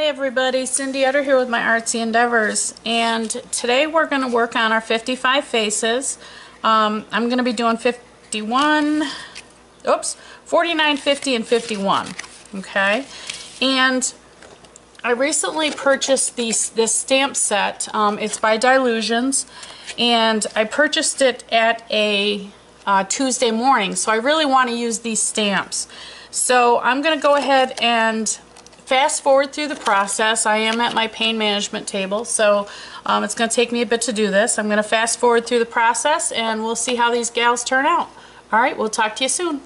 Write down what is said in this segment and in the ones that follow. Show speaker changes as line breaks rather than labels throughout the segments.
everybody, Cindy Utter here with my Artsy Endeavors, and today we're going to work on our 55 faces. I'm going to be doing 49, 50, and 51, okay? And I recently purchased this stamp set. It's by Dylusions, and I purchased it at a Tuesday morning, so I really want to use these stamps. So I'm going to go ahead and fast forward through the process. I am at my pain management table, so it's going to take me a bit to do this. I'm going to fast forward through the process and we'll see how these gals turn out. Alright, we'll talk to you soon.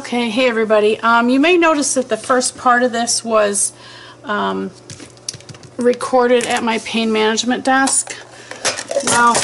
Okay, hey everybody. You may notice that the first part of this was recorded at my pain management desk. Well,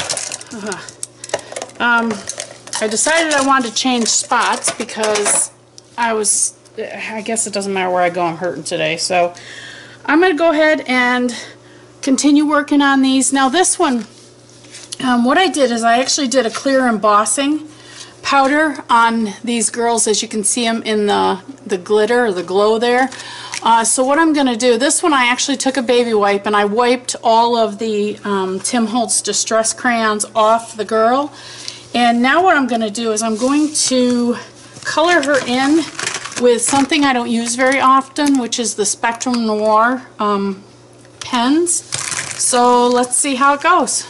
I decided I wanted to change spots because I guess it doesn't matter where I go, I'm hurting today. So I'm going to go ahead and continue working on these. Now this one, what I did is I actually did a clear embossing powder on these girls, as you can see them in the glitter or the glow there. So what I'm going to do, this one I actually took a baby wipe and I wiped all of the Tim Holtz Distress crayons off the girl. And now what I'm going to do is I'm going to color her in with something I don't use very often, which is the Spectrum Noir pens. So let's see how it goes.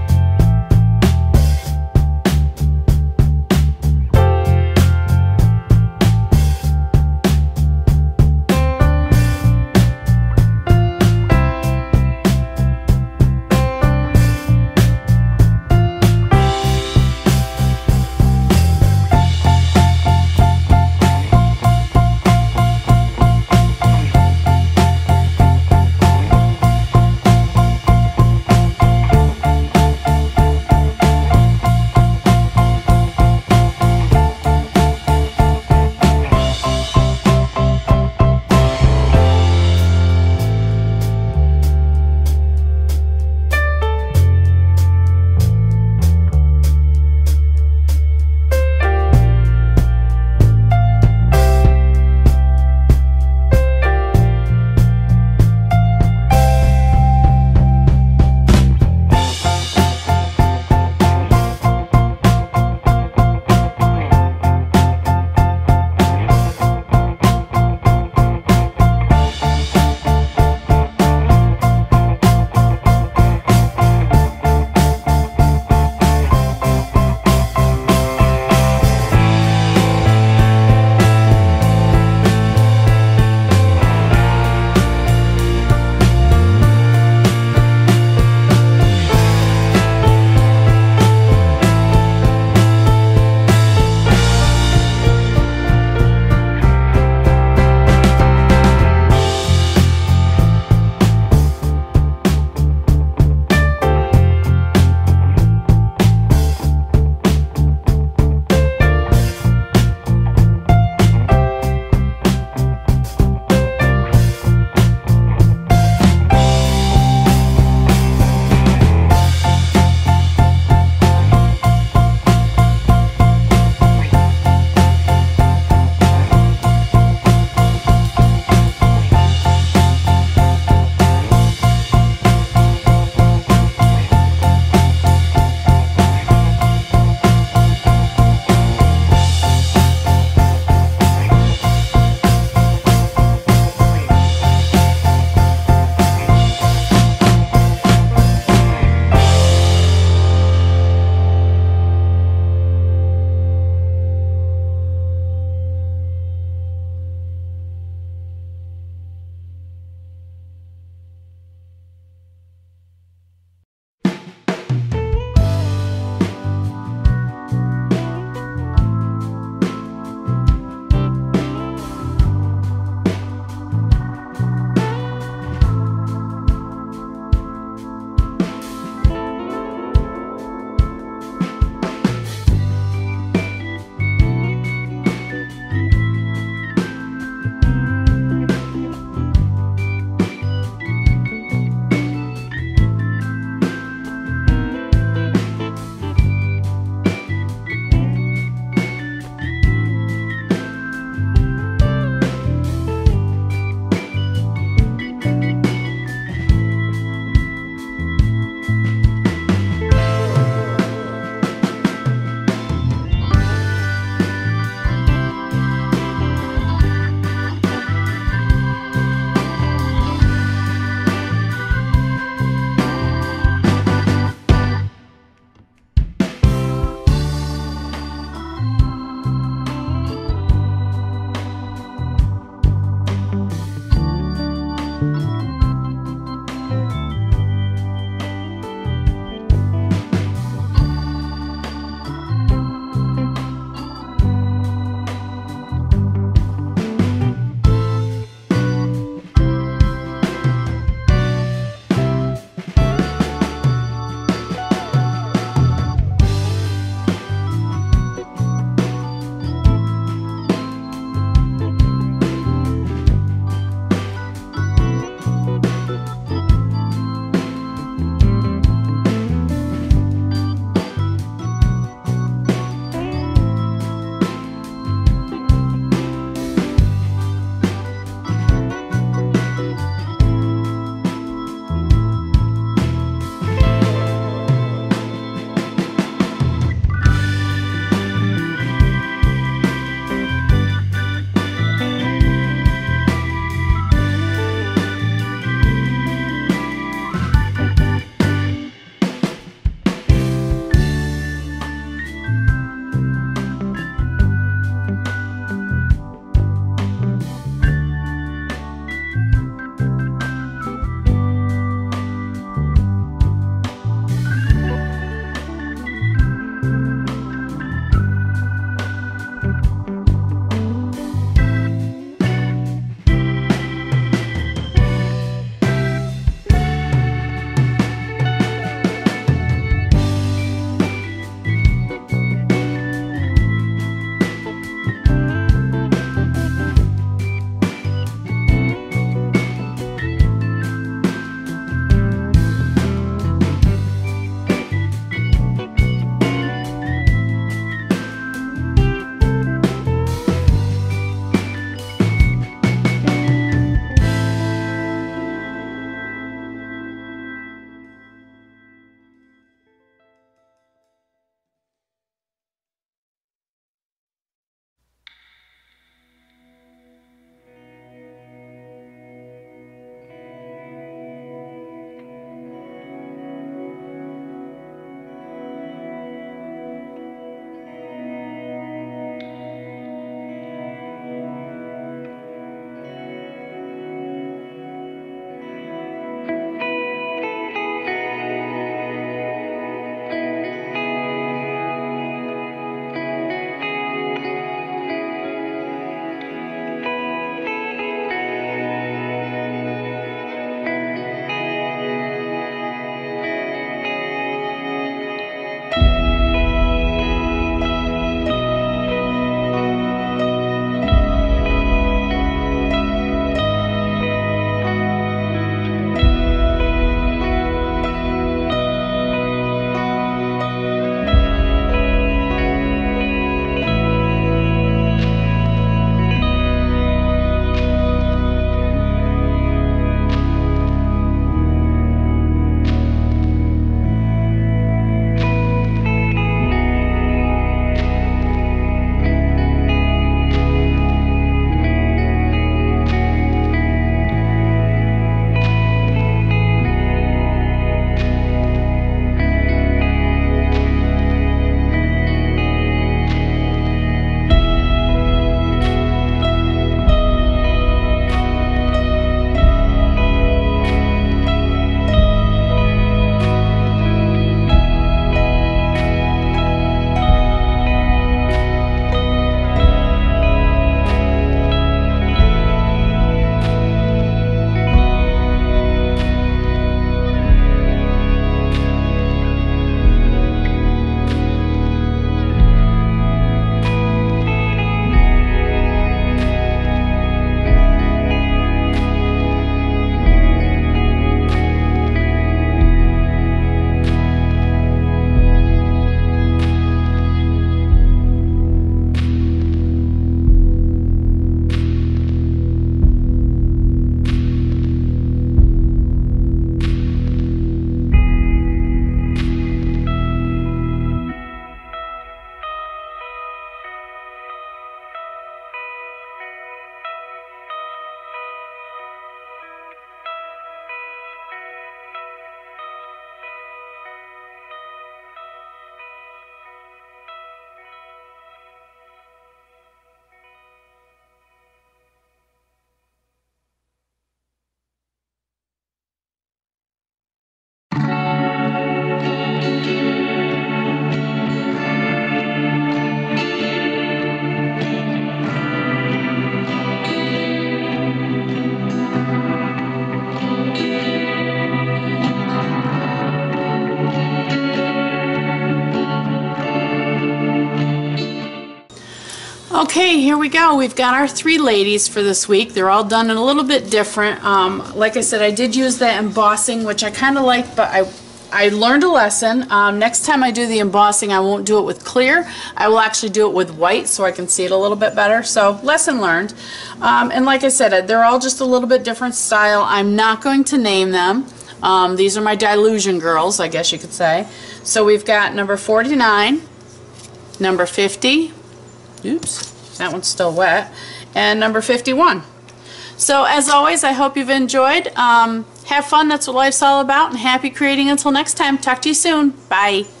Okay, here we go. We've got our 3 ladies for this week. They're all done in a little bit different. Like I said, I did use that embossing, which I kind of like, but I learned a lesson. Next time I do the embossing, I won't do it with clear. I will actually do it with white so I can see it a little bit better. So, lesson learned. And like I said, they're all just a little bit different style. I'm not going to name them. These are my Dylusion girls, I guess you could say. So we've got number 49, number 50, oops, that one's still wet, and number 51. So as always, I hope you've enjoyed. Have fun, that's what life's all about, and happy creating until next time. Talk to you soon. Bye.